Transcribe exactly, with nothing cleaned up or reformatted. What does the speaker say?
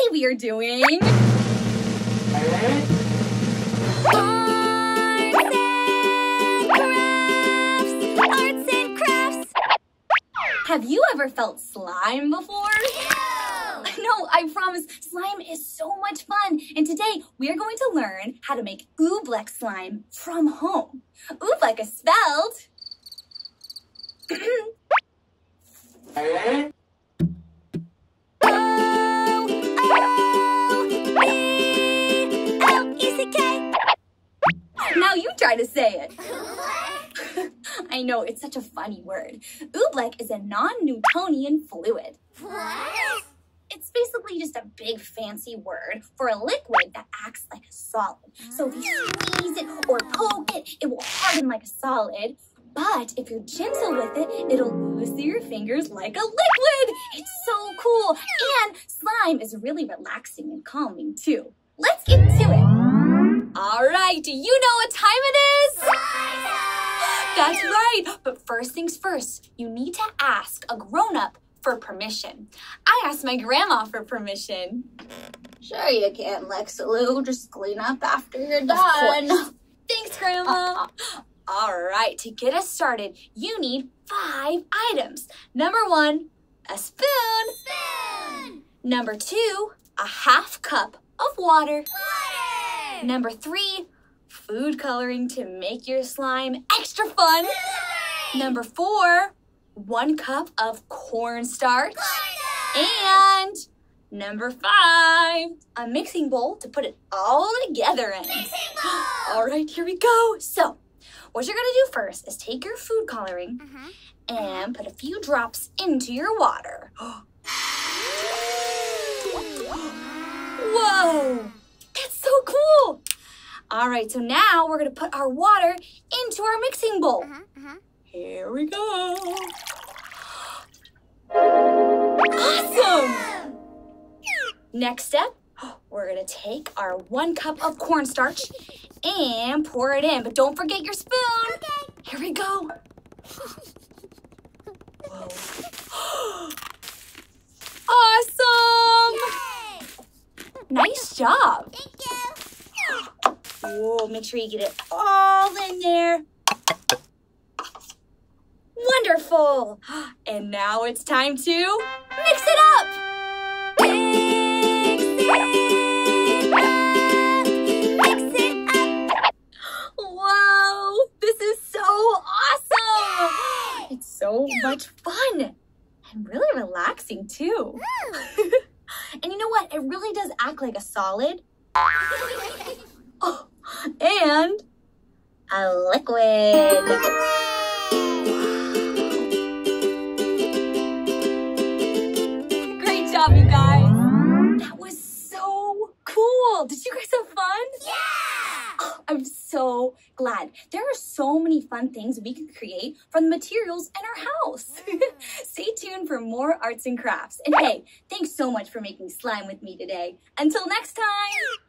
we are doing... Arts and crafts! Have you ever felt slime before? Ew. No, I promise, slime is so much fun. And today we are going to learn how to make oobleck slime from home. Oobleck is spelled... Now you try to say it. I know, it's such a funny word. Oobleck is a non-Newtonian fluid. What? It's basically just a big fancy word for a liquid that acts like a solid. So if you squeeze it or poke it, it will harden like a solid. But if you're gentle with it, it'll loosen your fingers like a liquid. It's so cool. And slime is really relaxing and calming too. Let's get to it. All right, do you know what time it is? That's right. But first things first, you need to ask a grown-up for permission. I asked my grandma for permission. Sure you can, Lexilou. Just clean up after you're done. Thanks, Grandma. All right, to get us started, you need five items. Number one, a spoon. Spoon. Number two, a half cup of water. Water. Number three, food coloring to make your slime extra fun. Slime. Number four, one cup of cornstarch. Cornstarch. And number five, a mixing bowl to put it all together in. Mixing bowl. All right, here we go. So, what you're gonna do first is take your food coloring Uh-huh. and put a few drops into your water. Whoa, that's so cool. All right, so now we're gonna put our water into our mixing bowl. Uh-huh. Uh-huh. Here we go. Awesome. Next step, we're gonna take our one cup of cornstarch and pour it in, but don't forget your spoon. Okay. Here we go. Whoa. Awesome. Yay. Nice job. Thank you. Whoa, make sure you get it all in there. Wonderful. And now it's time to mix it up. Wow, this is so awesome! It's so much fun and really relaxing too. And you know what? It really does act like a solid. Oh, and a liquid. Great job, you guys. That was so cool. Did you guys have fun? Yeah! Oh, I'm so glad. There are so many fun things we can create from the materials in our house. Stay tuned for more arts and crafts. And hey, thanks so much for making slime with me today. Until next time.